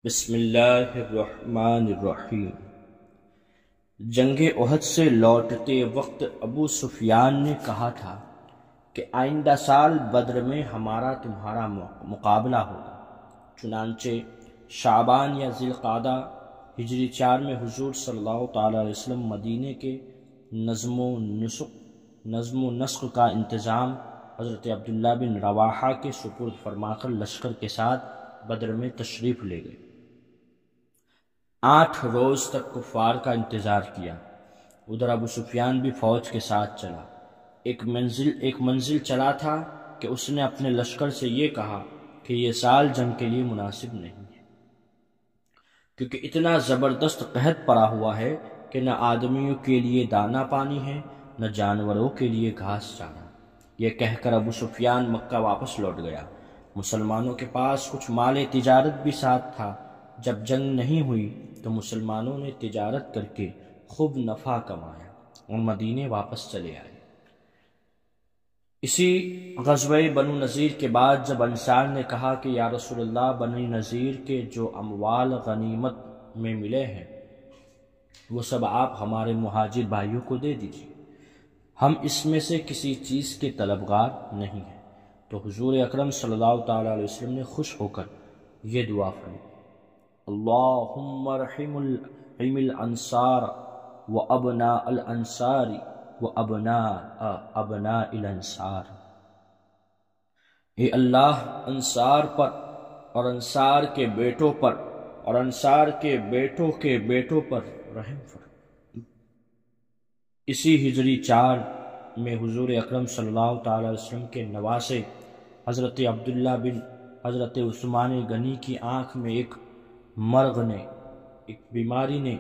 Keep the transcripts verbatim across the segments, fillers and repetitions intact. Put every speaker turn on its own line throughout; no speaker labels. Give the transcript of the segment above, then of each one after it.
بسم اللہ الرحمن الرحیم۔ جنگ احد سے لوٹتے وقت ابو سفیان نے کہا تھا کہ آئندہ سال بدر میں ہمارا تمہارا مقابلہ ہوگا۔ چنانچہ شعبان یا ذی القعدہ ہجری چار میں حضور صلی اللہ تعالیٰ علیہ وسلم مدینے کے نظم و نسق نظم و نسق کا انتظام حضرت عبداللہ بن رواحہ کے سپرد فرما کر لشکر کے ساتھ بدر میں تشریف لے گئے۔ آٹھ روز تک کفار کا انتظار کیا۔ ادھر ابو سفیان بھی فوج کے ساتھ چلا۔ ایک منزل ایک منزل چلا تھا کہ اس نے اپنے لشکر سے یہ کہا کہ یہ سال جنگ کے لیے مناسب نہیں ہے، کیونکہ اتنا زبردست قحط پڑا ہوا ہے کہ نہ آدمیوں کے لیے دانا پانی ہے نہ جانوروں کے لیے گھاس چارہ۔ یہ کہہ کر ابو سفیان مکہ واپس لوٹ گیا۔ مسلمانوں کے پاس کچھ مال تجارت بھی ساتھ تھا۔ جب جنگ نہیں ہوئی تو مسلمانوں نے تجارت کر کے خوب نفع کمایا اور مدینے واپس چلے آئے۔ اسی غزوہ بنو نذیر کے بعد جب انصار نے کہا کہ یا رسول اللہ، بنی نذیر کے جو اموال غنیمت میں ملے ہیں وہ سب آپ ہمارے مہاجر بھائیوں کو دے دیجیے، ہم اس میں سے کسی چیز کے طلبگار نہیں ہیں۔ تو حضور اکرم صلی اللہ تعالیٰ علیہ وسلم نے خوش ہو کر یہ دعا فرمائی: اللہم ارحم الانصار و ابناء الانصار و ابناء ابناء الانصار۔ اے اللہ، انصار پر اور انصار کے بیٹوں پر اور انصار کے بیٹوں کے بیٹوں پر رحم فرما۔ اسی ہجری چار میں حضور اکرم صلی اللہ تعالی علیہ وسلم کے نواسے حضرت عبداللہ بن حضرت عثمان غنی کی آنکھ میں ایک مرغ نے ایک بیماری نے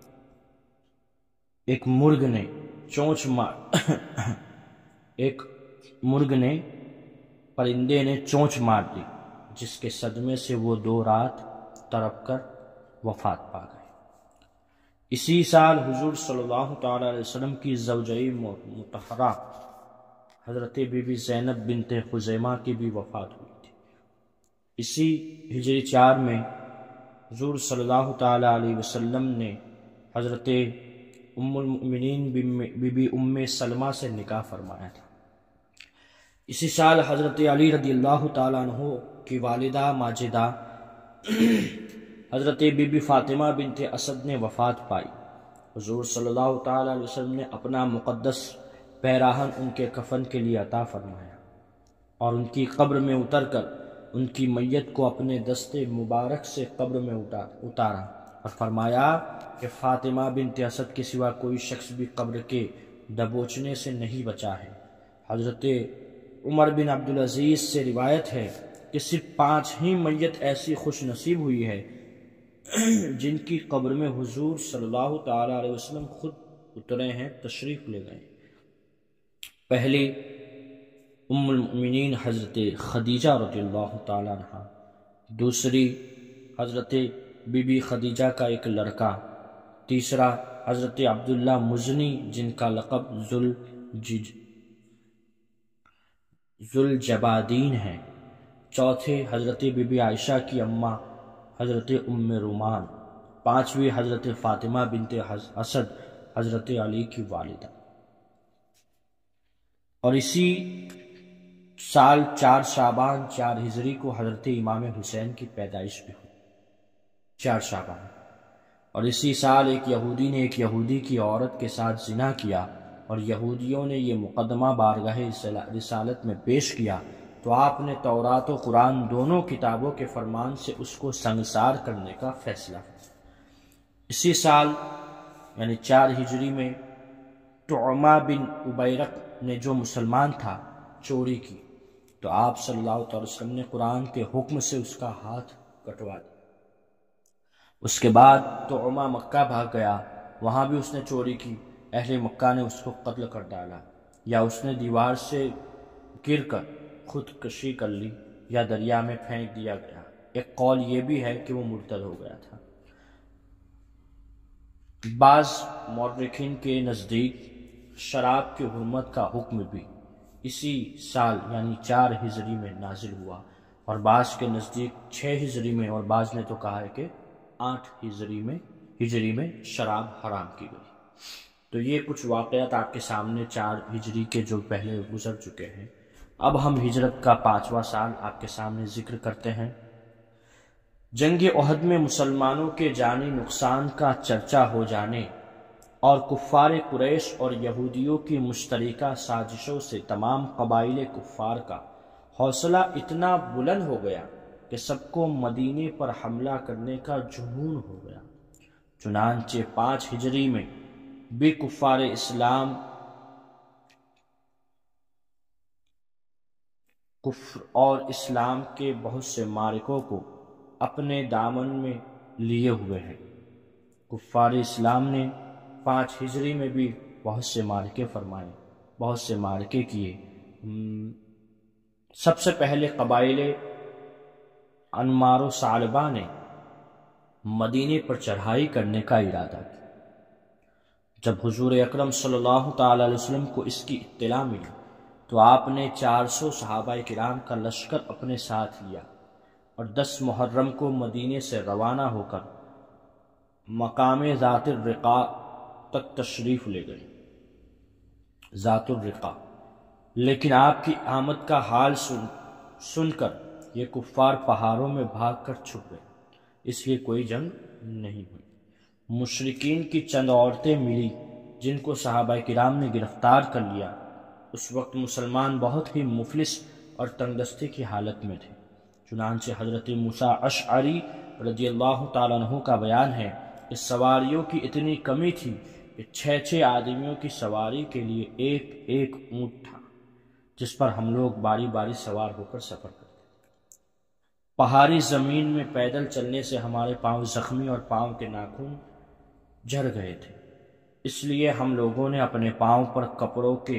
ایک مرغ نے چونچ مار ایک مرغ نے پرندے نے چونچ مار دی، جس کے صدمے سے وہ دو رات تڑپ کر وفات پا گئے۔ اسی سال حضور صلی اللہ تعالی علیہ وسلم کی زوجہ مطہرہ حضرت بی بی زینب بنت خزیمہ کی بھی وفات ہوئی تھی۔ اسی ہجری چار میں حضور صلی اللہ تعالی علیہ وسلم نے حضرت ام المؤمنین بی بی ام سلمہ سے نکاح فرمایا تھا۔ اسی سال حضرت علی رضی اللہ تعالیٰ عنہ کی والدہ ماجدہ حضرت بی بی فاطمہ بنت اسد نے وفات پائی۔ حضور صلی اللہ تعالی علیہ وسلم نے اپنا مقدس پیراہن ان کے کفن کے لیے عطا فرمایا اور ان کی قبر میں اتر کر ان کی میت کو اپنے دست مبارک سے قبر میں اتارا اور فرمایا کہ فاطمہ بنت اسد کے سوا کوئی شخص بھی قبر کے دبوچنے سے نہیں بچا ہے۔ حضرت عمر بن عبدالعزیز سے روایت ہے کہ صرف پانچ ہی میت ایسی خوش نصیب ہوئی ہے جن کی قبر میں حضور صلی اللہ تعالی علیہ وسلم خود اترے ہیں، تشریف لے گئے۔ پہلی ام المؤمنین حضرت خدیجہ رضی اللہ تعالیٰ عنہ، دوسری حضرت بی بی خدیجہ کا ایک لڑکا، تیسرا حضرت عبداللہ مزنی جن کا لقب ذوالجبادین ہے، چوتھے حضرت بی بی عائشہ کی اماں حضرت ام رومان، پانچویں حضرت فاطمہ بنت اسد حضرت علی کی والدہ۔ اور اسی سال چار شعبان چار ہجری کو حضرت امام حسین کی پیدائش بھی ہوئی، چار شعبان۔ اور اسی سال ایک یہودی نے ایک یہودی کی عورت کے ساتھ زنا کیا اور یہودیوں نے یہ مقدمہ بارگاہ رسالت میں پیش کیا تو آپ نے تورات و قرآن دونوں کتابوں کے فرمان سے اس کو سنگسار کرنے کا فیصلہ کیا۔ اسی سال یعنی چار ہجری میں طعمہ بن عبیرق نے جو مسلمان تھا چوری کی تو آپ صلی اللہ علیہ وسلم نے قرآن کے حکم سے اس کا ہاتھ کٹوا دیا۔ اس کے بعد طعمہ مکہ بھاگ گیا، وہاں بھی اس نے چوری کی، اہل مکہ نے اس کو قتل کر ڈالا، یا اس نے دیوار سے گر کر خودکشی کر لی یا دریا میں پھینک دیا گیا۔ ایک قول یہ بھی ہے کہ وہ مرتد ہو گیا تھا۔ بعض مورخین کے نزدیک شراب کی حرمت کا حکم بھی اسی سال یعنی چار ہجری میں نازل ہوا اور بعض کے نزدیک چھ ہجری میں، اور بعض نے تو کہا ہے کہ آٹھ ہجری میں ہجری میں شراب حرام کی گئی۔ تو یہ کچھ واقعات آپ کے سامنے چار ہجری کے جو پہلے گزر چکے ہیں۔ اب ہم ہجرت کا پانچواں سال آپ کے سامنے ذکر کرتے ہیں۔ جنگ احد میں مسلمانوں کے جانی نقصان کا چرچا ہو جانے اور کفار قریش اور یہودیوں کی مشترکہ سازشوں سے تمام قبائل کفار کا حوصلہ اتنا بلند ہو گیا کہ سب کو مدینے پر حملہ کرنے کا جنون ہو گیا۔ چنانچہ پانچ ہجری میں بھی کفار اسلام کفر اور اسلام کے بہت سے معرکوں کو اپنے دامن میں لیے ہوئے ہیں۔ کفار اسلام نے پانچ ہجری میں بھی بہت سے معرکے فرمائے، بہت سے معرکے کیے۔ سب سے پہلے قبائل انمار و ثعلبہ نے مدینے پر چڑھائی کرنے کا ارادہ کیا۔ جب حضور اکرم صلی اللہ تعالی علیہ وسلم کو اس کی اطلاع ملی تو آپ نے چار سو صحابہ کرام کا لشکر اپنے ساتھ لیا اور دس محرم کو مدینے سے روانہ ہو کر مقام ذات الرقاء تک تشریف لے گئے۔ ذات الرقاء، لیکن آپ کی آمد کا حال سن سن کر یہ کفار پہاڑوں میں بھاگ کر چھپ گئے، اس لیے کوئی جنگ نہیں ہوئی۔ مشرکین کی چند عورتیں ملی جن کو صحابہ کرام نے گرفتار کر لیا۔ اس وقت مسلمان بہت ہی مفلس اور تنگدستی کی حالت میں تھے۔ چنانچہ حضرت موسیٰ اشعری رضی اللہ تعالیٰ عنہ کا بیان ہے کہ سواریوں کی اتنی کمی تھی کہ چھ چھ آدمیوں کی سواری کے لیے ایک ایک اونٹ تھا جس پر ہم لوگ باری باری سوار ہو کر سفر کرتے تھے۔ پہاڑی زمین میں پیدل چلنے سے ہمارے پاؤں زخمی اور پاؤں کے ناخن جھڑ گئے تھے، اس لیے ہم لوگوں نے اپنے پاؤں پر کپڑوں کے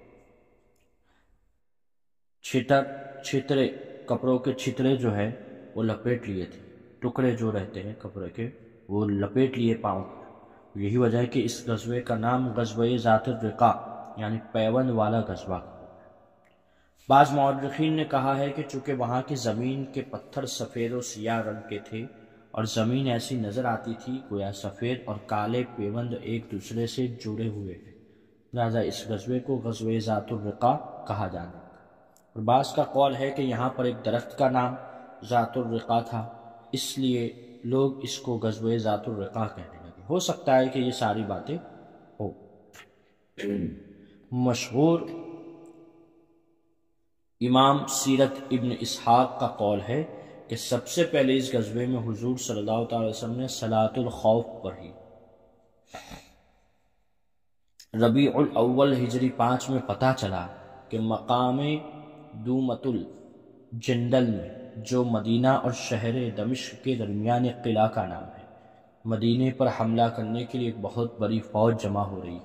چھتر چھترے کپڑوں کے چھترے جو ہے وہ لپیٹ لیے تھے، ٹکڑے جو رہتے ہیں کپڑے کے وہ لپیٹ لیے پاؤں پر۔ یہی وجہ ہے کہ اس غزوے کا نام غزوہ ذات الرقاء یعنی پیوند والا غزوہ۔ بعض مورخین نے کہا ہے کہ چونکہ وہاں کی زمین کے پتھر سفید و سیاہ رنگ کے تھے اور زمین ایسی نظر آتی تھی گویا سفید اور کالے پیوند ایک دوسرے سے جڑے ہوئے ہیں، لہذا اس غزوے کو غزوہ ذات الرقاء کہا جاتا ہے۔ اور بعض کا قول ہے کہ یہاں پر ایک درخت کا نام ذات الرقاء تھا، اس لیے لوگ اس کو غزوہ ذات الرقاء کہنے لگے۔ ہو سکتا ہے کہ یہ ساری باتیں ہو۔ مشہور امام سیرت ابن اسحاق کا قول ہے کہ سب سے پہلے اس غزوے میں حضور صلی اللہ تعالی وسلم نے صلاۃ الخوف پڑھی۔ ربیع الاول ہجری پانچ میں پتہ چلا کہ مقام دومت الجندل میں، جو مدینہ اور شہر دمشق کے درمیان ایک قلعہ کا نام ہے، مدینے پر حملہ کرنے کے لیے ایک بہت بڑی فوج جمع ہو رہی ہے۔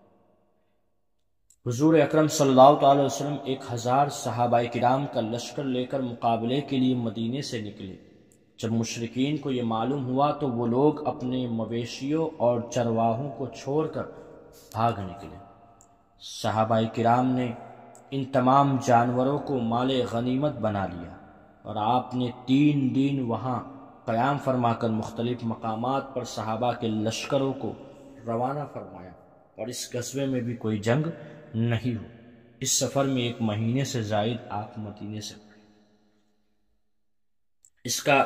حضور اکرم صلی اللہ تعالی وسلم ایک ہزار صحابہ کرام کا لشکر لے کر مقابلے کے لیے مدینے سے نکلے۔ جب مشرکین کو یہ معلوم ہوا تو وہ لوگ اپنے مویشیوں اور چرواہوں کو چھوڑ کر بھاگ نکلے۔ صحابہ کرام نے ان تمام جانوروں کو مال غنیمت بنا لیا اور آپ نے تین دن وہاں قیام فرما کر مختلف مقامات پر صحابہ کے لشکروں کو روانہ فرمایا، اور اس غزوے میں بھی کوئی جنگ نہیں ہو۔ اس سفر میں ایک مہینے سے زائد آپ مدینے سے پڑے۔ اس کا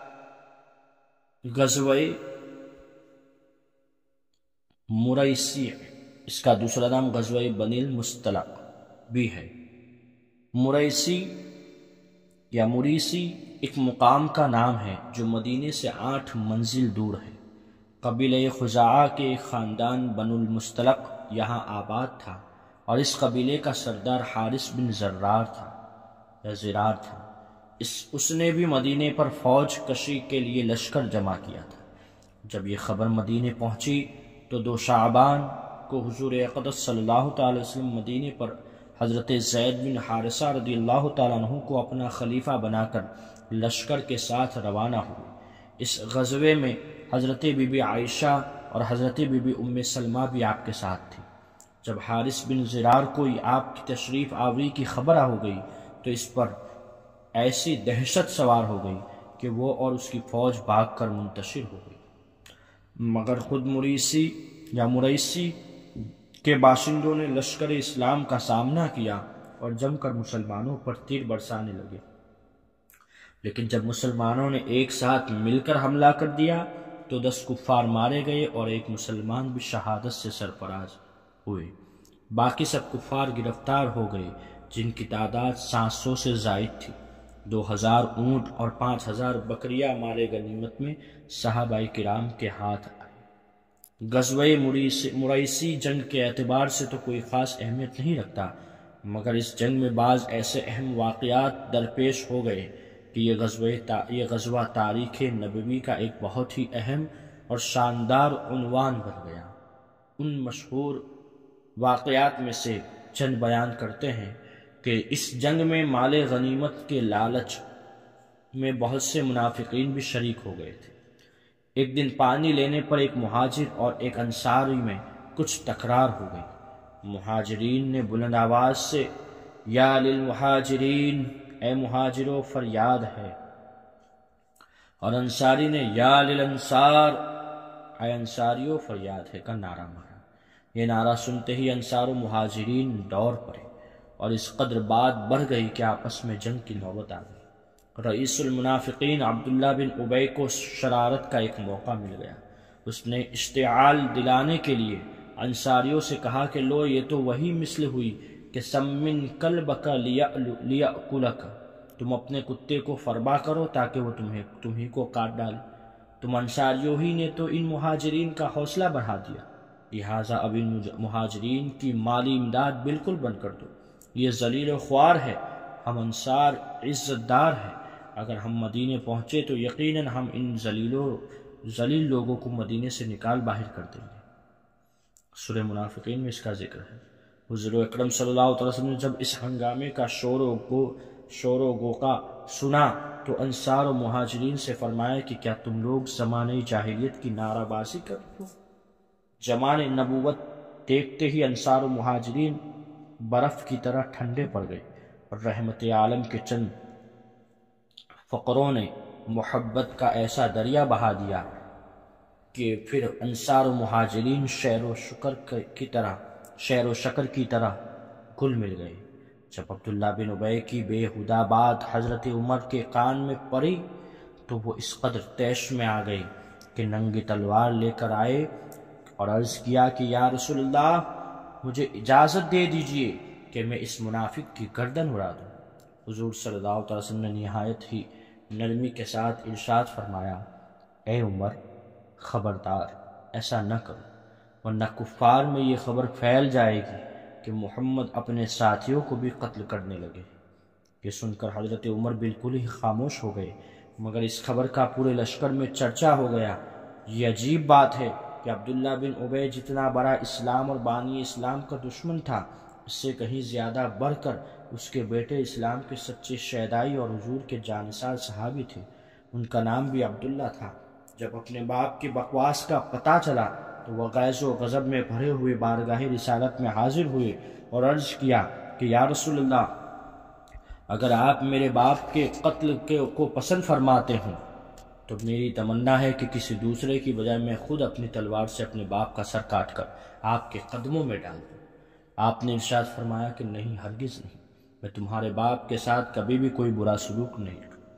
غزوہ مریسی، اس کا دوسرا نام غزوہ بنی المصطلق بھی ہے۔ مریسی یا مریسی ایک مقام کا نام ہے جو مدینے سے آٹھ منزل دور ہے۔ قبیلہ خزاعہ کے ایک خاندان بنو المصطلق یہاں آباد تھا اور اس قبیلے کا سردار حارث بن زرار تھا یا زرار تھا۔ اس اس نے بھی مدینے پر فوج کشی کے لیے لشکر جمع کیا تھا۔ جب یہ خبر مدینے پہنچی تو دو شعبان کو حضور اقدس صلی اللہ تعالی وسلم مدینے پر حضرت زید بن حارثہ رضی اللہ تعالیٰ عنہ کو اپنا خلیفہ بنا کر لشکر کے ساتھ روانہ ہوئے۔ اس غزوے میں حضرت بی بی عائشہ اور حضرت بی بی ام سلمہ بھی آپ کے ساتھ تھی۔ جب حارث بن زرار کو آپ کی تشریف آوری کی خبر ہو گئی تو اس پر ایسی دہشت سوار ہو گئی کہ وہ اور اس کی فوج بھاگ کر منتشر ہو گئی، مگر خود مریسی یا مریسی کے باشندوں نے لشکر اسلام کا سامنا کیا اور جم کر مسلمانوں پر تیر برسانے لگے، لیکن جب مسلمانوں نے ایک ساتھ مل کر حملہ کر دیا تو دس کفار مارے گئے اور ایک مسلمان بھی شہادت سے سرفراز ہوئے، باقی سب کفار گرفتار ہو گئے جن کی تعداد سات سو سے زائد تھی۔ دو ہزار اونٹ اور پانچ ہزار بکریاں مال غنیمت میں صحابہ کرام کے ہاتھ آئے۔ غزوہ مریسی جنگ کے اعتبار سے تو کوئی خاص اہمیت نہیں رکھتا، مگر اس جنگ میں بعض ایسے اہم واقعات درپیش ہو گئے کہ یہ غزوہ یہ غزوہ تاریخ نبوی کا ایک بہت ہی اہم اور شاندار عنوان بن گیا۔ ان مشہور واقعات میں سے چند بیان کرتے ہیں کہ اس جنگ میں مال غنیمت کے لالچ میں بہت سے منافقین بھی شریک ہو گئے تھے۔ ایک دن پانی لینے پر ایک مہاجر اور ایک انصاری میں کچھ تکرار ہو گئی۔ مہاجرین نے بلند آواز سے یا للمہاجرین، اے مہاجروں فریاد ہے، اور انصاری نے یا للانصار، اے انصاریوں فریاد ہے کا نعرہ مارا۔ یہ نعرہ سنتے ہی انصار و مہاجرین دوڑ پڑے اور اس قدر بات بڑھ گئی کہ آپس میں جنگ کی نوبت آ گئی۔ رئیس المنافقین عبداللہ بن ابی کو شرارت کا ایک موقع مل گیا۔ اس نے اشتعال دلانے کے لیے انصاریوں سے کہا کہ لو، یہ تو وہی مثل ہوئی کہ سمن کلبک لیأکلک، تم اپنے کتے کو فربا کرو تاکہ وہ تمہیں تمہیں کو کاٹ ڈالے۔ تم انصاریوں ہی نے تو ان مہاجرین کا حوصلہ بڑھا دیا، لہٰذا اب ان مہاجرین کی مالی امداد بالکل بند کر دو۔ یہ ذلیل و خوار ہے، ہم انصار عزت دار ہیں، اگر ہم مدینے پہنچے تو یقیناً ہم ان ذلیل لوگوں کو مدینے سے نکال باہر کر دیں گے۔ سورہ منافقین میں اس کا ذکر ہے۔ حضور اکرم صلی اللہ علیہ وسلم نے جب اس ہنگامے کا شور و گو شور و گوقا سنا تو انصار و مہاجرین سے فرمایا کہ کیا تم لوگ زمانۂ جاہلیت کی نعرہ بازی کرتے ہو؟ زمانۂ نبوت دیکھتے ہی انصار و مہاجرین برف کی طرح ٹھنڈے پڑ گئے اور رحمت عالم کے چند فقروں نے محبت کا ایسا دریا بہا دیا کہ پھر انصار و مہاجرین شیر و شکر کی طرح شیر و شکر کی طرح گل مل گئے۔ جب عبداللہ بن ابی کی بے ہدہ بات حضرت عمر کے کان میں پڑی تو وہ اس قدر طیش میں آ گئی کہ ننگی تلوار لے کر آئے اور عرض کیا کہ یا رسول اللہ، مجھے اجازت دے دیجئے کہ میں اس منافق کی گردن اڑا دوں۔ حضور صلی اللہ علیہ وسلم نے نہایت ہی نرمی کے ساتھ ارشاد فرمایا، اے عمر، خبردار، ایسا نہ کرو، ورنہ کفار میں یہ خبر پھیل جائے گی کہ محمد اپنے ساتھیوں کو بھی قتل کرنے لگے۔ یہ سن کر حضرت عمر بالکل ہی خاموش ہو گئے، مگر اس خبر کا پورے لشکر میں چرچا ہو گیا۔ یہ عجیب بات ہے کہ عبداللہ بن ابی جتنا بڑا اسلام اور بانی اسلام کا دشمن تھا، اس سے کہیں زیادہ بڑھ کر اس کے بیٹے اسلام کے سچے شیدائی اور حضور کے جانثار صحابی تھے، ان کا نام بھی عبداللہ تھا۔ جب اپنے باپ کی بکواس کا پتہ چلا تو وہ غیظ و غضب میں بھرے ہوئے بارگاہ رسالت میں حاضر ہوئے اور عرض کیا کہ یا رسول اللہ، اگر آپ میرے باپ کے قتل کو پسند فرماتے ہوں تو میری تمنا ہے کہ کسی دوسرے کی بجائے میں خود اپنی تلوار سے اپنے باپ کا سر کاٹ کر آپ کے قدموں میں ڈال دوں۔ آپ نے ارشاد فرمایا کہ نہیں، ہرگز نہیں، میں تمہارے باپ کے ساتھ کبھی بھی کوئی برا سلوک نہیں کروں گا۔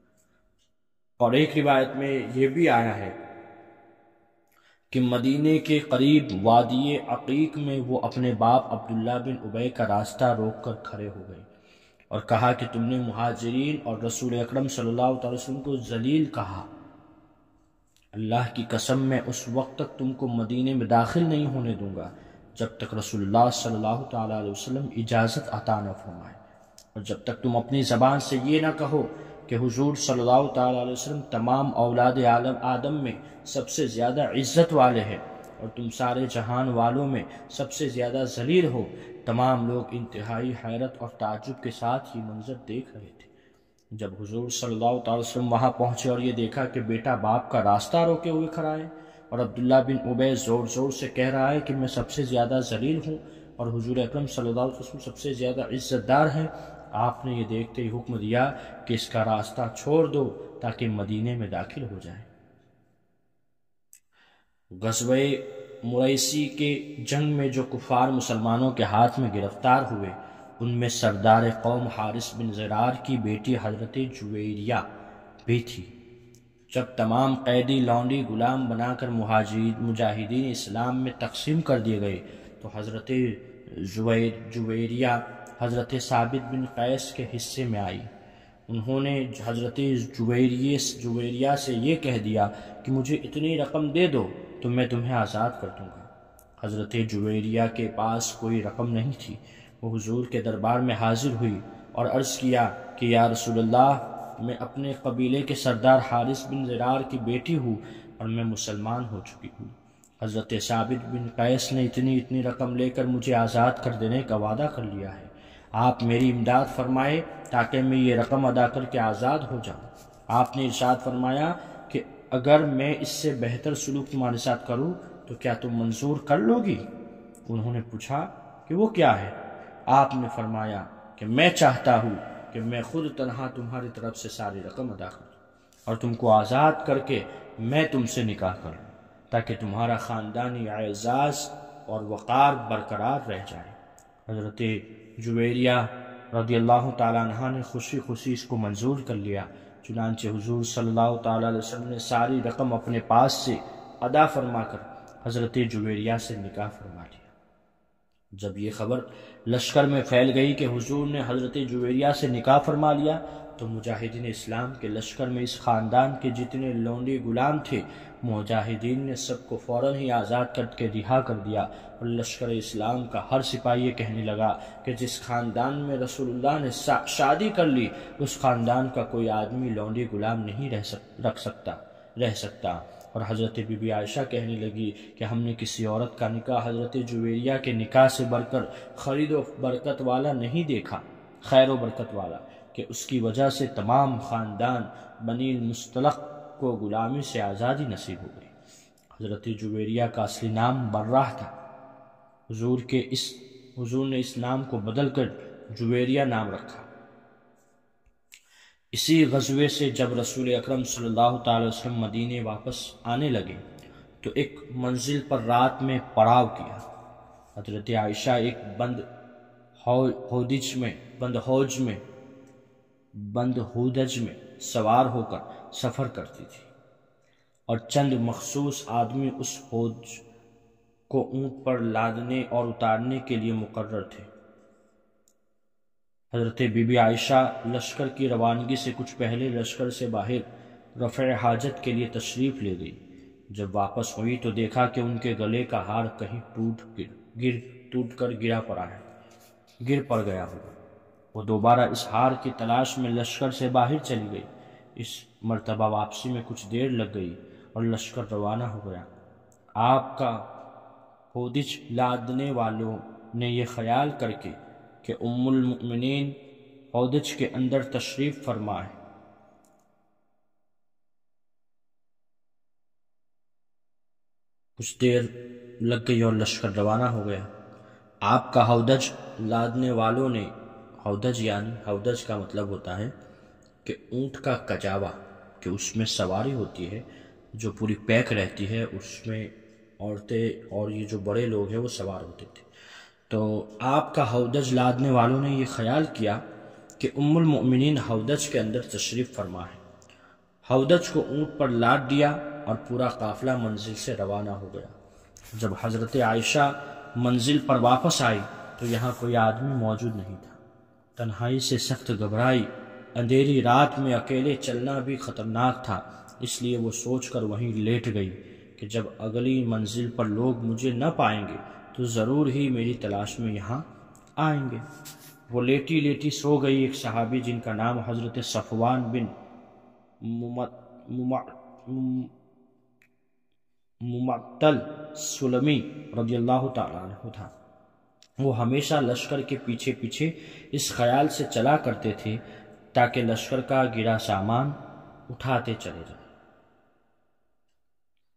اور ایک روایت میں یہ بھی آیا ہے کہ مدینے کے قریب وادی عقیق میں وہ اپنے باپ عبداللہ بن ابی کا راستہ روک کر کھڑے ہو گئے اور کہا کہ تم نے مہاجرین اور رسول اکرم صلی اللہ علیہ وسلم کو ذلیل کہا، اللہ کی قسم میں اس وقت تک تم کو مدینے میں داخل نہیں ہونے دوں گا جب تک رسول اللہ صلی اللہ تعالیٰ علیہ وسلم اجازت عطا نہ فرمائے، اور جب تک تم اپنی زبان سے یہ نہ کہو کہ حضور صلی اللہ تعالیٰ علیہ وسلم تمام اولاد عالم آدم میں سب سے زیادہ عزت والے ہیں اور تم سارے جہان والوں میں سب سے زیادہ ذلیل ہو۔ تمام لوگ انتہائی حیرت اور تعجب کے ساتھ یہ منظر دیکھ رہے تھے۔ جب حضور صلی اللہ تعالی وسلم وہاں پہنچے اور یہ دیکھا کہ بیٹا باپ کا راستہ روکے ہوئے کھڑا ہے اور عبداللہ بن ابی زور زور سے کہہ رہا ہے کہ میں سب سے زیادہ ذلیل ہوں اور حضور اکرم صلی اللہ علیہ وسلم سب سے زیادہ عزت دار ہیں، آپ نے یہ دیکھتے ہی حکم دیا کہ اس کا راستہ چھوڑ دو تاکہ مدینے میں داخل ہو جائے۔ غزوہ مریسی کے جنگ میں جو کفار مسلمانوں کے ہاتھ میں گرفتار ہوئے ان میں سردار قوم حارث بن زرار کی بیٹی حضرت جویریہ بھی تھی۔ جب تمام قیدی لونڈی غلام بنا کر مجاہدین اسلام میں تقسیم کر دیے گئے تو حضرت جویریہ حضرت ثابت بن قیس کے حصے میں آئی۔ انہوں نے حضرت جویریہ سے یہ کہہ دیا کہ مجھے اتنی رقم دے دو تو میں تمہیں آزاد کر دوں گا۔ حضرت جویریہ کے پاس کوئی رقم نہیں تھی۔ وہ حضور کے دربار میں حاضر ہوئی اور عرض کیا کہ یا رسول اللہ، میں اپنے قبیلے کے سردار حارث بن زرار کی بیٹی ہوں اور میں مسلمان ہو چکی ہوں۔ حضرت ثابت بن قیس نے اتنی اتنی رقم لے کر مجھے آزاد کر دینے کا وعدہ کر لیا ہے۔ آپ میری امداد فرمائے تاکہ میں یہ رقم ادا کر کے آزاد ہو جاؤں۔ آپ نے ارشاد فرمایا کہ اگر میں اس سے بہتر سلوک تمہارے ساتھ کروں تو کیا تم منظور کر لو گی؟ انہوں نے پوچھا کہ وہ کیا ہے؟ آپ نے فرمایا کہ میں چاہتا ہوں کہ میں خود تنہا تمہاری طرف سے ساری رقم ادا کروں اور تم کو آزاد کر کے میں تم سے نکاح کر لوں تاکہ تمہارا خاندانی اعزاز اور وقار برقرار رہ جائے۔ حضرت جویریہ رضی اللہ تعالیٰ عنہ نے خوشی خوشی اس کو منظور کر لیا۔ چنانچہ حضور صلی اللہ تعالیٰ علیہ وسلم نے ساری رقم اپنے پاس سے ادا فرما کر حضرت جویریہ سے نکاح فرما لیا۔ جب یہ خبر لشکر میں پھیل گئی کہ حضور نے حضرت جویریہ سے نکاح فرما لیا تو مجاہدین اسلام کے لشکر میں اس خاندان کے جتنے لونڈی غلام تھے مجاہدین نے سب کو فوراً ہی آزاد کر کے رہا کر دیا، اور لشکر اسلام کا ہر سپاہی یہ کہنے لگا کہ جس خاندان میں رسول اللہ نے شادی کر لی اس خاندان کا کوئی آدمی لونڈی غلام نہیں رہ سک رکھ سکتا رہ سکتا اور حضرت بی بی عائشہ کہنے لگی کہ ہم نے کسی عورت کا نکاح حضرت جویریہ کے نکاح سے بڑھ کر خرید و برکت والا نہیں دیکھا، خیر و برکت والا، کہ اس کی وجہ سے تمام خاندان بنی المصطلق کو غلامی سے آزادی نصیب ہو گئی۔ حضرت جویریہ کا اصلی نام براہ تھا۔ حضور کے اس حضور نے اس نام کو بدل کر جویریہ نام رکھا۔ اسی غزوے سے جب رسول اکرم صلی اللہ تعالی وسلم مدینے واپس آنے لگے تو ایک منزل پر رات میں پڑاؤ کیا۔ حضرت عائشہ ایک بند ہودج میں بند ہوج میں بند ہودج میں سوار ہو کر سفر کرتی تھی اور چند مخصوص آدمی اس ہودج کو اونٹ پر لادنے اور اتارنے کے لیے مقرر تھے۔ حضرت بی بی عائشہ لشکر کی روانگی سے کچھ پہلے لشکر سے باہر رفع حاجت کے لیے تشریف لے گئی۔ جب واپس ہوئی تو دیکھا کہ ان کے گلے کا ہار کہیں ٹوٹ گر گر ٹوٹ کر گرا پڑا ہے گر پڑ گیا ہوگا۔ وہ دوبارہ اس ہار کی تلاش میں لشکر سے باہر چلی گئی۔ اس مرتبہ واپسی میں کچھ دیر لگ گئی اور لشکر روانہ ہو گیا۔ آپ کا ہودج لادنے والوں نے یہ خیال کر کے کہ ام المؤمنین ہودج کے اندر تشریف فرما ہے، کچھ دیر لگ گئی اور لشکر روانہ ہو گیا۔ آپ کا ہودج لادنے والوں نے ہودج یعنی ہودج کا مطلب ہوتا ہے کہ اونٹ کا کجاوا، کہ اس میں سواری ہوتی ہے جو پوری پیک رہتی ہے، اس میں عورتیں اور یہ جو بڑے لوگ ہیں وہ سوار ہوتے تھے۔ تو آپ کا ہودج لادنے والوں نے یہ خیال کیا کہ ام المؤمنین ہودج کے اندر تشریف فرما ہے۔ ہودج کو اونٹ پر لاد دیا اور پورا قافلہ منزل سے روانہ ہو گیا۔ جب حضرت عائشہ منزل پر واپس آئی تو یہاں کوئی آدمی موجود نہیں تھا۔ تنہائی سے سخت گھبرائی، اندھیری رات میں اکیلے چلنا بھی خطرناک تھا، اس لیے وہ سوچ کر وہیں لیٹ گئی کہ جب اگلی منزل پر لوگ مجھے نہ پائیں گے تو ضرور ہی میری تلاش میں یہاں آئیں گے۔ وہ لیٹی لیٹی سو گئی۔ ایک صحابی جن کا نام حضرت صفوان بن ممعطل سلمی رضی اللہ تعالیٰ عنہ تھا۔ وہ ہمیشہ لشکر کے پیچھے پیچھے اس خیال سے چلا کرتے تھے تاکہ لشکر کا گرا سامان اٹھاتے چلے جائیں۔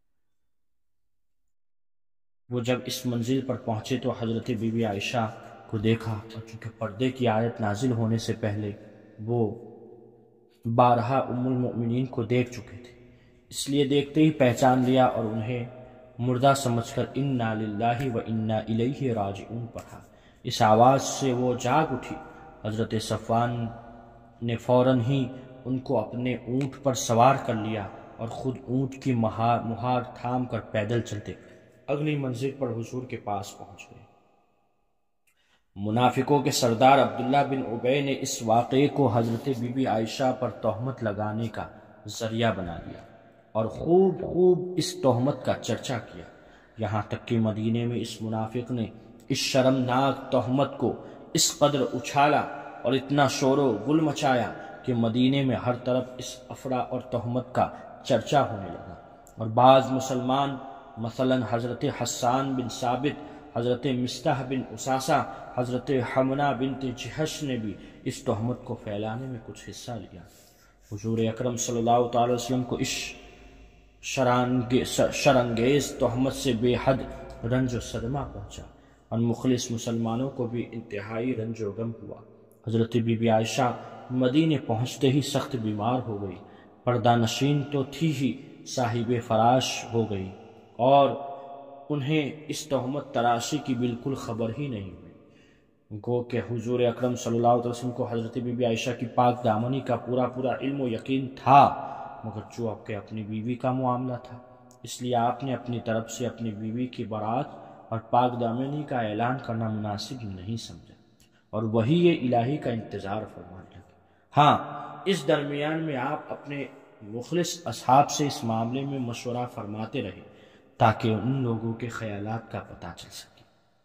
وہ جب اس منزل پر پہنچے تو حضرت بی بی عائشہ کو کو دیکھا، اور چونکہ پردے کی آیت نازل ہونے سے پہلے وہ بارہا ام المؤمنین کو دیکھ چکے تھے، اس لیے دیکھتے ہی پہچان لیا اور انہیں مردہ سمجھ کر انا للہ و انا الیہ راجعون پڑھا۔ اس آواز سے وہ جاگ اٹھی۔ حضرت صفوان نے فوراً ہی ان کو اپنے اونٹ پر سوار کر لیا اور خود اونٹ کی مہار مہار تھام کر پیدل چلتے اگلی منزل پر حضور کے پاس پہنچ گئے۔ منافقوں کے سردار عبداللہ بن ابی نے اس واقعے کو حضرت بی بی عائشہ پر تہمت لگانے کا ذریعہ بنا لیا اور خوب خوب اس تہمت کا چرچا کیا، یہاں تک کہ مدینے میں اس منافق نے اس شرمناک تہمت کو اس قدر اچھالا اور اتنا شور و غل مچایا کہ مدینے میں ہر طرف اس افرا اور تہمت کا چرچا ہونے لگا، اور بعض مسلمان مثلا حضرت حسان بن ثابت، حضرت مصطح بن اساسہ، حضرت حمنہ بنت جہش نے بھی اس تہمت کو پھیلانے میں کچھ حصہ لیا۔ حضور اکرم صلی اللہ تعالی وسلم کو اس شرانگیز تہمت سے بے حد رنج و صدمہ پہنچا، اور مخلص مسلمانوں کو بھی انتہائی رنج و غم ہوا۔ حضرت بی بی عائشہ مدینے پہنچتے ہی سخت بیمار ہو گئی، پردہ نشین تو تھی ہی صاحب فراش ہو گئی، اور انہیں اس تہمت تراشی کی بالکل خبر ہی نہیں ہوئی۔ گو کہ حضور اکرم صلی اللہ علیہ وسلم کو حضرت بی بی عائشہ کی پاک دامنی کا پورا پورا علم و یقین تھا، مگر جو آپ کے اپنی بیوی کا معاملہ تھا، اس لیے آپ نے اپنی طرف سے اپنی بیوی کی برات اور پاک دامنی کا اعلان کرنا مناسب نہیں سمجھا، اور وہی یہ الہی کا انتظار فرمانے لگے۔ ہاں، اس درمیان میں آپ اپنے مخلص اصحاب سے اس معاملے میں مشورہ فرماتے رہے تاکہ ان لوگوں کے خیالات کا پتہ چل سکے۔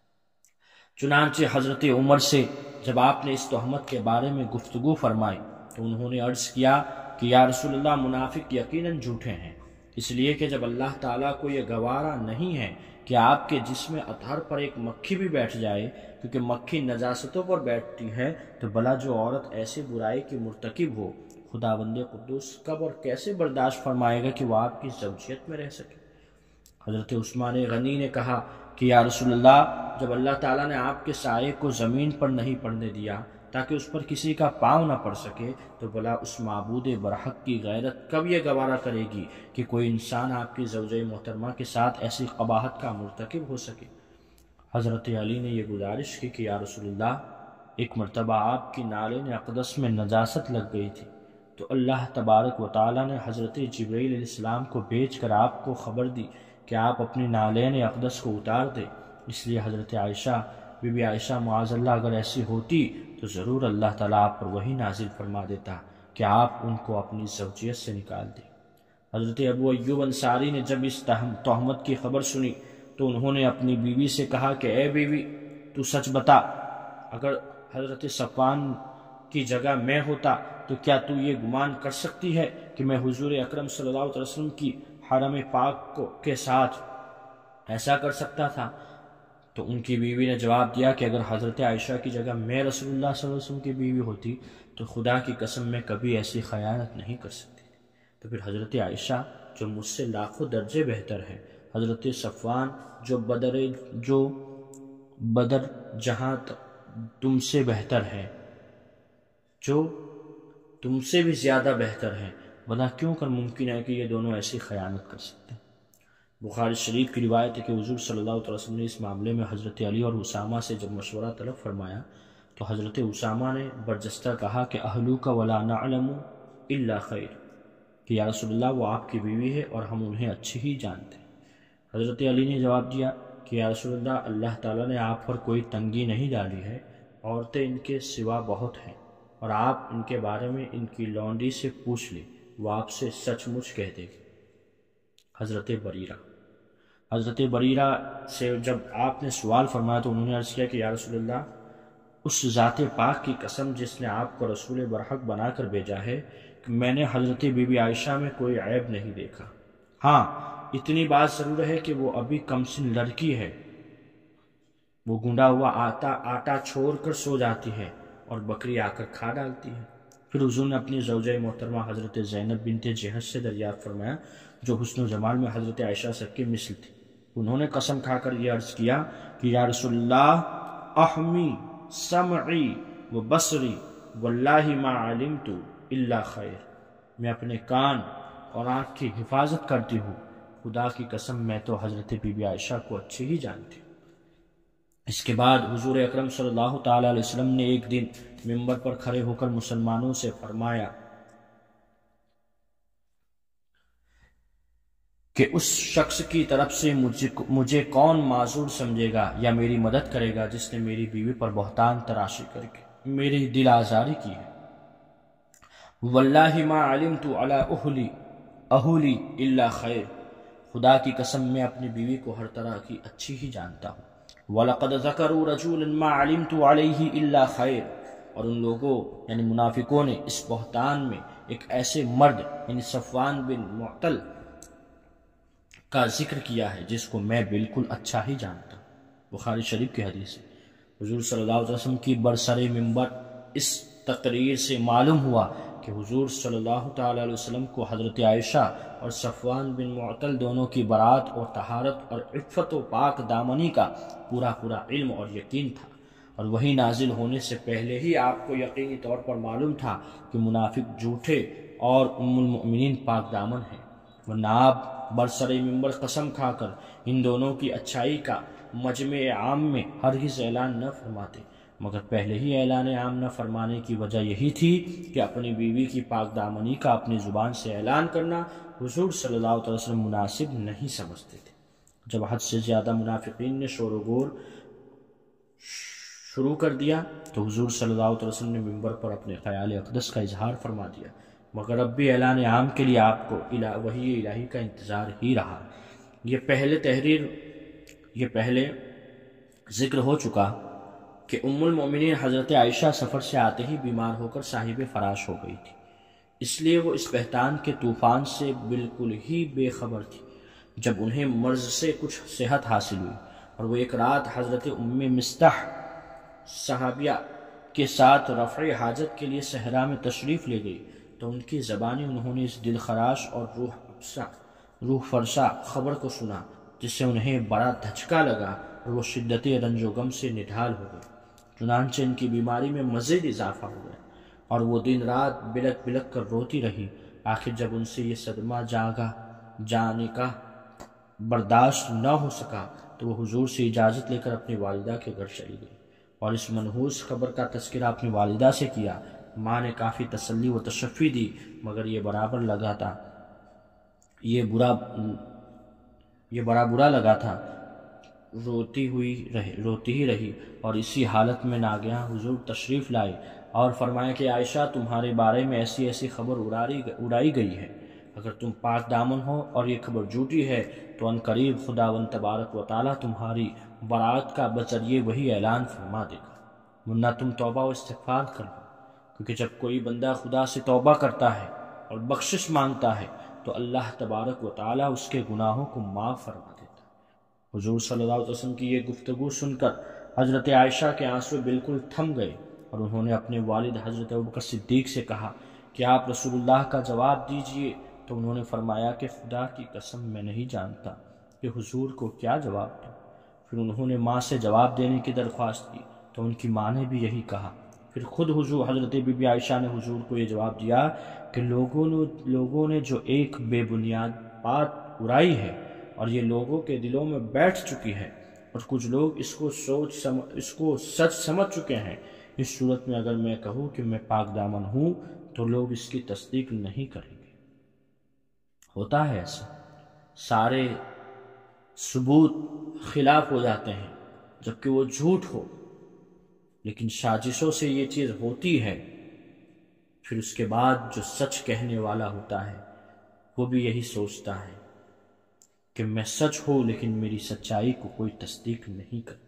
چنانچہ حضرت عمر سے جب آپ نے اس تہمت کے بارے میں گفتگو فرمائی تو انہوں نے عرض کیا کہ یا رسول اللہ، منافق یقیناً جھوٹے ہیں، اس لیے کہ جب اللہ تعالیٰ کو یہ گوارا نہیں ہے کہ آپ کے جسم اطہر پر ایک مکھی بھی بیٹھ جائے، کیونکہ مکھی نجاستوں پر بیٹھتی ہے، تو بھلا جو عورت ایسے برائی کی مرتکب ہو، خداوند قدوس کب اور کیسے برداشت فرمائے گا کہ وہ آپ کی زوجیت میں رہ سکے؟ حضرت عثمان غنی نے کہا کہ یا رسول اللہ، جب اللہ تعالیٰ نے آپ کے سائے کو زمین پر نہیں پڑنے دیا تاکہ اس پر کسی کا پاؤں نہ پڑ سکے، تو بھلا اس معبود برحق کی غیرت کب یہ گوارا کرے گی کہ کوئی انسان آپ کی زوجہ محترمہ کے ساتھ ایسی قباحت کا مرتکب ہو سکے؟ حضرت علی نے یہ گزارش کی کہ یا رسول اللہ، ایک مرتبہ آپ کی نالین اقدس میں نجاست لگ گئی تھی، تو اللہ تبارک و تعالیٰ نے حضرت جبرائیل علیہ السلام کو بھیج کر آپ کو خبر دی کہ آپ اپنی نالین اقدس کو اتار دیں۔ اس لیے حضرت عائشہ بی بی عائشہ معاذ اللہ اگر ایسی ہوتی تو ضرور اللہ تعالیٰ آپ پر وہی نازل فرما دیتا کہ آپ ان کو اپنی زوجیت سے نکال دیں۔ حضرت ابو ایوب انصاری نے جب اس تہمت کی خبر سنی تو انہوں نے اپنی بیوی سے کہا کہ اے بیوی، تو سچ بتا، اگر حضرت صفوان کی جگہ میں ہوتا تو کیا تو یہ گمان کر سکتی ہے کہ میں حضور اکرم صلی اللہ علیہ وسلم کی حرم پاک کو کے ساتھ ایسا کر سکتا تھا؟ تو ان کی بیوی نے جواب دیا کہ اگر حضرت عائشہ کی جگہ میں رسول اللہ صلی اللہ علیہ وسلم کی بیوی ہوتی تو خدا کی قسم میں کبھی ایسی خیانت نہیں کر سکتی تھی۔ تو پھر حضرت عائشہ جو مجھ سے لاکھوں درجے بہتر ہے، حضرت صفوان جو بدر جو بدر جہاں تم سے بہتر ہے، جو تم سے بھی زیادہ بہتر ہے، بلا کیوں کر ممکن ہے کہ یہ دونوں ایسی خیانت کر سکتے ہیں؟ بخاری شریف کی روایت ہے کہ حضور صلی اللہ علیہ وسلم نے اس معاملے میں حضرت علی اور اسامہ سے جب مشورہ طلب فرمایا تو حضرت اسامہ نے برجستہ کہا کہ اہلوک ولا نعلم الا خیر، کہ یا رسول اللہ وہ آپ کی بیوی ہے اور ہم انہیں اچھی ہی جانتے ہیں۔ حضرت علی نے جواب دیا کہ یا رسول اللہ، اللہ تعالیٰ نے آپ پر کوئی تنگی نہیں ڈالی ہے، عورتیں ان کے سوا بہت ہیں، اور آپ ان کے بارے میں ان کی لونڈی سے پوچھ لیں، وہ آپ سے سچ مچ کہہ دے گی۔ حضرت بریرہ حضرت بریرہ سے جب آپ نے سوال فرمایا تو انہوں نے عرض کیا کہ یا رسول اللہ، اس ذات پاک کی قسم جس نے آپ کو رسول برحق بنا کر بھیجا ہے کہ میں نے حضرت بی بی عائشہ میں کوئی عیب نہیں دیکھا۔ ہاں، اتنی بات ضرور ہے کہ وہ ابھی کم سن لڑکی ہے، وہ گونڈا ہوا آٹا آٹا چھوڑ کر سو جاتی ہے اور بکری آ کر کھا ڈالتی ہے۔ پھر حضور نے اپنی زوجہ محترمہ حضرت زینب بنت جہش سے دریافت فرمایا جو حسن و جمال میں حضرت عائشہ سب کی مثل تھی۔ انہوں نے قسم کھا کر یہ عرض کیا کہ یا رسول اللہ، احمی سمعی و بصری واللہ ما علمت الا خیر، میں اپنے کان اور آنکھ کی حفاظت کرتی ہوں، خدا کی قسم میں تو حضرت بی بی عائشہ کو اچھی ہی جانتی ہوں۔ اس کے بعد حضور اکرم صلی اللہ تعالی علیہ وسلم نے ایک دن منبر پر کھڑے ہو کر مسلمانوں سے فرمایا کہ اس شخص کی طرف سے مجھے, مجھے کون معذور سمجھے گا یا میری مدد کرے گا جس نے میری بیوی پر بہتان تراشی کر کے میری دل آزاری کی ہے۔ واللہ ما علمت علی اہلی اہلی الا خیر، خدا کی قسم میں اپنی بیوی کو ہر طرح کی اچھی ہی جانتا ہوں۔ وَلَقَدْ ذَكَرُوا رَجُولًا مَا عَلِمْتُ عَلَيْهِ إِلَّا خَيْرٌ، اور ان لوگوں یعنی منافقوں نے اس بہتان میں ایک ایسے مرد یعنی صفوان بن معطل کا ذکر کیا ہے جس کو میں بالکل اچھا ہی جانتا ہوں۔ بخاری شریف کی حدیث ہے۔ حضور صلی اللہ علیہ وسلم کی برسر ممبر اس تقریر سے معلوم ہوا کہ حضور صلی اللہ تعالی علیہ وسلم کو حضرت عائشہ اور صفوان بن معطل دونوں کی برات اور طہارت اور عفت و پاک دامنی کا پورا پورا علم اور یقین تھا، اور وہی نازل ہونے سے پہلے ہی آپ کو یقینی طور پر معلوم تھا کہ منافق جھوٹے اور ام المؤمنین پاک دامن ہیں، ورنہ آپ برسر ممبر قسم کھا کر ان دونوں کی اچھائی کا مجمع عام میں ہرگز اعلان نہ فرماتے، مگر پہلے ہی اعلان عام نہ فرمانے کی وجہ یہی تھی کہ اپنی بیوی کی پاک دامنی کا اپنی زبان سے اعلان کرنا حضور صلی اللہ علیہ وسلم مناسب نہیں سمجھتے تھے۔ جب حد سے زیادہ منافقین نے شور و گور شروع کر دیا تو حضور صلی اللہ علیہ وسلم نے منبر پر اپنے خیال اقدس کا اظہار فرما دیا، مگر اب بھی اعلان عام کے لیے آپ کو وحی الہی کا انتظار ہی رہا۔ یہ پہلے تحریر یہ پہلے ذکر ہو چکا کہ ام المؤمنین حضرت عائشہ سفر سے آتے ہی بیمار ہو کر صاحب فراش ہو گئی تھی، اس لیے وہ اس بہتان کے طوفان سے بالکل ہی بے خبر تھی۔ جب انہیں مرض سے کچھ صحت حاصل ہوئی اور وہ ایک رات حضرت ام مستح صحابیہ کے ساتھ رفع حاجت کے لیے صحرا میں تشریف لے گئی تو ان کی زبانی انہوں نے اس دل خراش اور روح افسا روح فرسا خبر کو سنا، جس سے انہیں بڑا دھچکا لگا اور وہ شدت رنج و غم سے نڈھال ہو گئے۔ چنانچہ ان کی بیماری میں مزید اضافہ ہو گیا اور وہ دن رات بلک بلک کر روتی رہی۔ آخر جب ان سے یہ صدمہ جاگا جانے کا برداشت نہ ہو سکا تو وہ حضور سے اجازت لے کر اپنی والدہ کے گھر چلی گئی اور اس منحوس خبر کا تذکرہ اپنی والدہ سے کیا۔ ماں نے کافی تسلی و تشفی دی، مگر یہ برابر لگا تھا یہ برا یہ بڑا برا لگا تھا روتی ہوئی رہی روتی ہی رہی اور اسی حالت میں ناگہاں حضور تشریف لائے اور فرمایا کہ عائشہ تمہارے بارے میں ایسی ایسی خبر اڑائی گئی ہے، اگر تم پاک دامن ہو اور یہ خبر جھوٹی ہے تو ان قریب خداوند تبارک و تعالیٰ تمہاری برات کا بذریعہ وہی اعلان فرما دے گا، ورنہ تم توبہ و استغفار کر لو، کیونکہ جب کوئی بندہ خدا سے توبہ کرتا ہے اور بخشش مانگتا ہے تو اللہ تبارک و تعالیٰ اس کے گناہوں کو معاف فرما دیتا ہے۔ حضور صلی اللہ علیہ وسلم کی یہ گفتگو سن کر حضرت عائشہ کے آنسو بالکل تھم گئے اور انہوں نے اپنے والد حضرت ابوبکر صدیق سے کہا کہ آپ رسول اللہ کا جواب دیجئے، تو انہوں نے فرمایا کہ خدا کی قسم میں نہیں جانتا کہ حضور کو کیا جواب دوں۔ پھر انہوں نے ماں سے جواب دینے کی درخواست کی تو ان کی ماں نے بھی یہی کہا۔ پھر خود حضور حضرت بی بی عائشہ نے حضور کو یہ جواب دیا کہ لوگوں نے لوگوں نے جو ایک بے بنیاد بات اڑائی ہے اور یہ لوگوں کے دلوں میں بیٹھ چکی ہے اور کچھ لوگ اس کو سوچ سمجھ اس کو سچ سمجھ چکے ہیں، اس صورت میں اگر میں کہوں کہ میں پاک دامن ہوں تو لوگ اس کی تصدیق نہیں کریں گے۔ ہوتا ہے ایسا، سارے ثبوت خلاف ہو جاتے ہیں جبکہ وہ جھوٹ ہو، لیکن سازشوں سے یہ چیز ہوتی ہے، پھر اس کے بعد جو سچ کہنے والا ہوتا ہے وہ بھی یہی سوچتا ہے کہ میں سچ ہوں لیکن میری سچائی کو کوئی تصدیق نہیں کرتا۔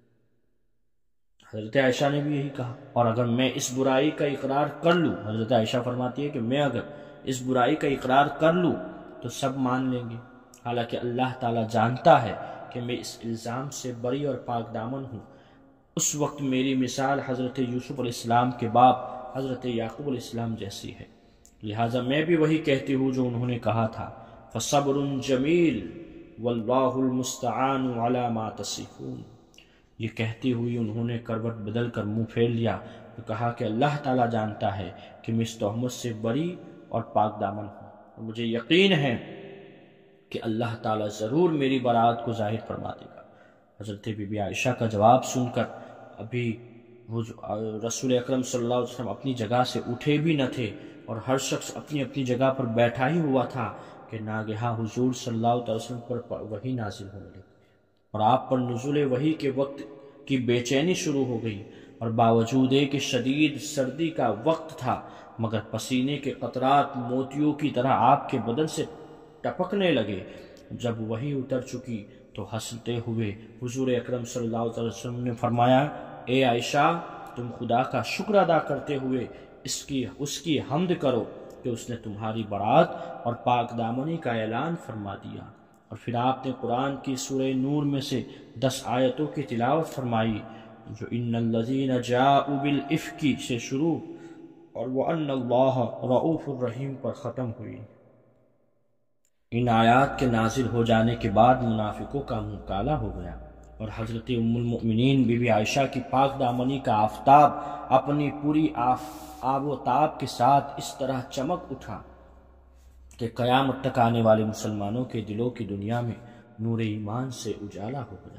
حضرت عائشہ نے بھی یہی کہا، اور اگر میں اس برائی کا اقرار کر لوں، حضرت عائشہ فرماتی ہے کہ میں اگر اس برائی کا اقرار کر لوں تو سب مان لیں گے، حالانکہ اللہ تعالیٰ جانتا ہے کہ میں اس الزام سے بری اور پاک دامن ہوں۔ اس وقت میری مثال حضرت یوسف علیہ السلام کے باپ حضرت یعقوب علیہ السلام جیسی ہے، لہٰذا میں بھی وہی کہتی ہوں جو انہوں نے کہا تھا، فصبر جمیل واللہ المستعان علی ما تصفون۔ یہ کہتی ہوئی انہوں نے کروٹ بدل کر منہ پھیر لیا تو کہا کہ اللہ تعالیٰ جانتا ہے کہ میں اس تہمت سے بری اور پاک دامن ہوں، اور مجھے یقین ہے کہ اللہ تعالیٰ ضرور میری برات کو ظاہر فرما دے گا۔ حضرت بی بی عائشہ کا جواب سن کر ابھی رسول اکرم صلی اللہ علیہ وسلم اپنی جگہ سے اٹھے بھی نہ تھے، اور ہر شخص اپنی اپنی جگہ پر بیٹھا ہی ہوا تھا کہ ناگہاں حضور صلی اللہ علیہ وسلم پر وحی نازل ہونے لگی، اور آپ پر نزول وحی کے وقت کی بے چینی شروع ہو گئی، اور باوجود کہ شدید سردی کا وقت تھا مگر پسینے کے قطرات موتیوں کی طرح آپ کے بدن سے ٹپکنے لگے۔ جب وحی اتر چکی تو ہنستے ہوئے حضور اکرم صلی اللہ علیہ وسلم نے فرمایا، اے عائشہ، تم خدا کا شکر ادا کرتے ہوئے اس کی اس کی حمد کرو کہ اس نے تمہاری برات اور پاک دامنی کا اعلان فرما دیا۔ اور پھر آپ نے قرآن کی سورہ نور میں سے دس آیتوں کی تلاوت فرمائی جو ان الذین جاءوا بالافک سے شروع اور وان اللہ رؤوف الرحیم پر ختم ہوئی۔ ان آیات کے نازل ہو جانے کے بعد منافقوں کا منہ کالا ہو گیا، اور حضرت ام المؤمنین بی بی عائشہ کی پاک دامنی کا آفتاب اپنی پوری آب و تاب کے ساتھ اس طرح چمک اٹھا کہ قیامت تک آنے والے مسلمانوں کے دلوں کی دنیا میں نور ایمان سے اجالا ہو گیا۔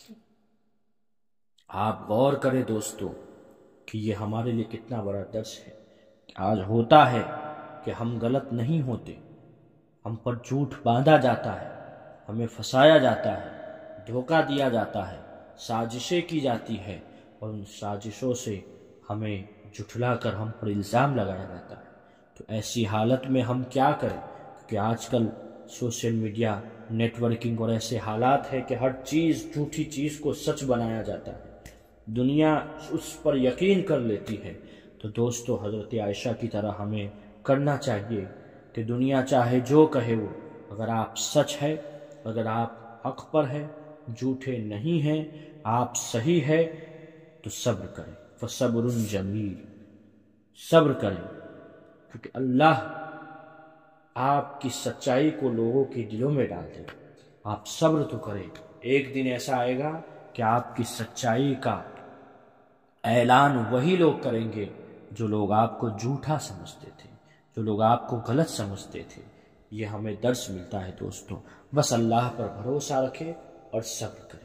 آپ غور کریں دوستو کہ یہ ہمارے لیے کتنا بڑا درس ہے کہ آج ہوتا ہے کہ ہم غلط نہیں ہوتے، ہم پر جھوٹ باندھا جاتا ہے، ہمیں پھنسایا جاتا ہے، دھوکہ دیا جاتا ہے، سازشیں کی جاتی ہے، اور ان سازشوں سے ہمیں جھٹلا کر ہم پر الزام لگایا جاتا ہے۔ تو ایسی حالت میں ہم کیا کریں؟ کہ آج کل سوشل میڈیا، نیٹ ورکنگ اور ایسے حالات ہے کہ ہر چیز، جھوٹی چیز کو سچ بنایا جاتا ہے، دنیا اس پر یقین کر لیتی ہے۔ تو دوستو حضرت عائشہ کی طرح ہمیں کرنا چاہیے کہ دنیا چاہے جو کہے وہ، اگر آپ سچ ہے، اگر آپ حق پر ہے، جھوٹے نہیں ہیں، آپ صحیح ہے تو صبر کریں، فصبر جمیل، صبر کریں، کیونکہ اللہ آپ کی سچائی کو لوگوں کے دلوں میں ڈال دے۔ آپ صبر تو کریں، ایک دن ایسا آئے گا کہ آپ کی سچائی کا اعلان وہی لوگ کریں گے جو لوگ آپ کو جھوٹا سمجھتے تھے، جو لوگ آپ کو غلط سمجھتے تھے۔ یہ ہمیں درس ملتا ہے دوستو، بس اللہ پر بھروسہ رکھیں اور صبر کریں۔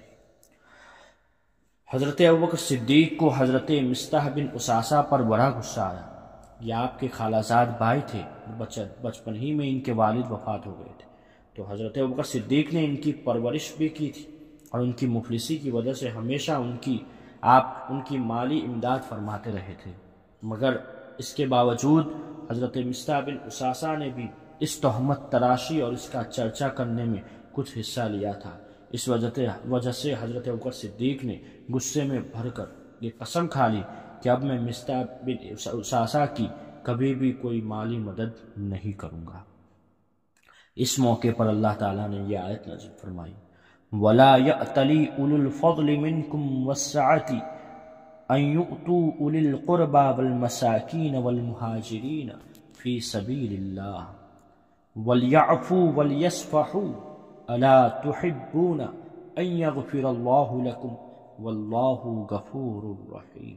حضرت ابوبکر صدیق کو حضرت مصطح بن اساسہ پر بڑا غصہ آیا۔ یہ آپ کے خالہ زاد بھائی تھے، بچپن ہی میں ان کے والد وفات ہو گئے تھے، تو حضرت ابوبکر صدیق نے ان کی پرورش بھی کی تھی، اور ان کی مفلسی کی وجہ سے ہمیشہ ان کی آپ ان کی مالی امداد فرماتے رہے تھے، مگر اس کے باوجود حضرت مصطح بن اساسہ نے بھی اس تہمت تراشی اور اس کا چرچا کرنے میں کچھ حصہ لیا تھا۔ اس وجہ سے حضرت ابوبکر صدیق نے غصے میں بھر کر یہ قسم کھا لی کہ اب میں مصطح بن اساسہ کی کبھی بھی کوئی مالی مدد نہیں کروں گا۔ اس موقع پر اللہ تعالیٰ نے یہ آیت نازل فرمائی، وَلَا يَأْتَلِ أُولُو الْفَضْلِ مِنْكُمْ وَالسَّعَةِ أَنْ يُؤْتُوا أُولِي الْقُرْبَى وَالْمَسَاكِينَ وَالْمُهَاجِرِينَ فِي سَبِيلِ اللَّهِ وَلْيَعْفُوا وَلْيَصْفَحُوا أَلَا تُحِبُّونَ أَنْ يَغْفِرَ اللَّهُ لَكُمْ وَاللَّهُ غَفُورٌ رَحِيمٌ۔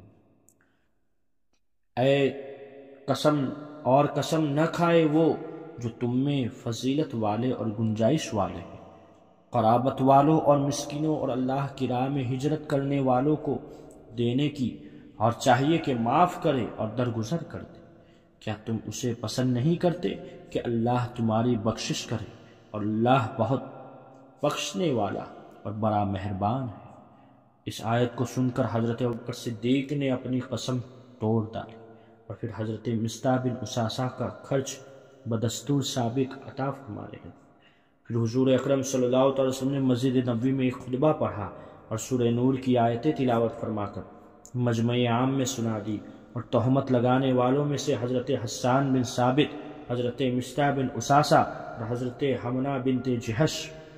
اے قسم اور قسم نہ کھائے وہ جو تم میں فضیلت والے اور گنجائش والے ہیں، قرابت والوں اور مسکینوں اور اللہ کی راہ میں ہجرت کرنے والوں کو دینے کی، اور چاہیے کہ معاف کرے اور درگزر کر دے۔ کیا تم اسے پسند نہیں کرتے کہ اللہ تمہاری بخشش کرے، اور اللہ بہت بخشنے والا اور بڑا مہربان ہے۔ اس آیت کو سن کر حضرت ابوبکر صدیق نے اپنی قسم توڑ ڈالی، اور پھر حضرت مصطح بن اساسہ کا خرچ بدستور سابق عطا فرما رہے۔ پھر حضور اکرم صلی اللہ علیہ وسلم نے مسجد نبوی میں ایک خطبہ پڑھا اور سورہ نور کی آیتیں تلاوت فرما کر مجمع عام میں سنا دی، اور تہمت لگانے والوں میں سے حضرت حسان بن ثابت، حضرت مصطح بن اساسہ اور حضرت حمنہ بنت جہش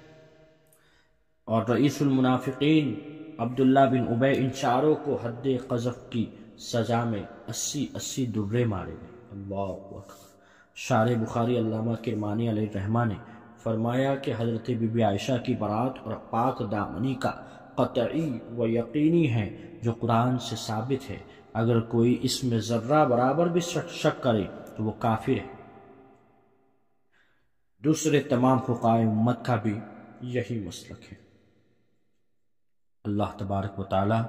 اور رئیس المنافقین عبداللہ بن ابی، ان چاروں کو حد قذف کی سزا میں اسی اسی درے مارے گئے۔ اللہ اکبر۔ شارح بخاری علامہ کرمانی علیہ الرحمہ نے فرمایا کہ حضرت بی بی عائشہ کی برات اور پاک دامنی کا قطعی و یقینی ہیں جو قرآن سے ثابت ہے، اگر کوئی اس میں ذرہ برابر بھی شک کرے تو وہ کافر ہے۔ دوسرے تمام فقہائے امت کا بھی یہی مسلک ہے۔ اللہ تبارک و تعالی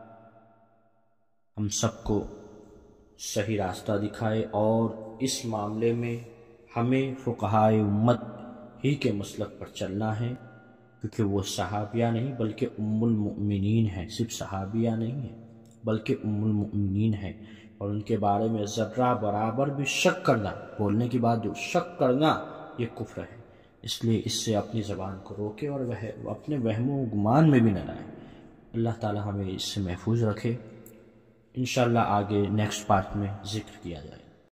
ہم سب کو صحیح راستہ دکھائے اور اس معاملے میں ہمیں فقہائے امت ہی کے مسلک پر چلنا ہے، کیونکہ وہ صحابیہ نہیں بلکہ ام المؤمنین ہیں، صرف صحابیہ نہیں ہیں بلکہ ام المؤمنین ہیں، اور ان کے بارے میں ذرہ برابر بھی شک کرنا، بولنے کی بات جو شک کرنا، یہ کفر ہے۔ اس لیے اس سے اپنی زبان کو روکے اور وہ اپنے وہم و گمان میں بھی نہ رہے۔ اللہ تعالی ہمیں اس سے محفوظ رکھے۔ انشاءاللہ آگے نیکسٹ پارٹ میں ذکر کیا جائے۔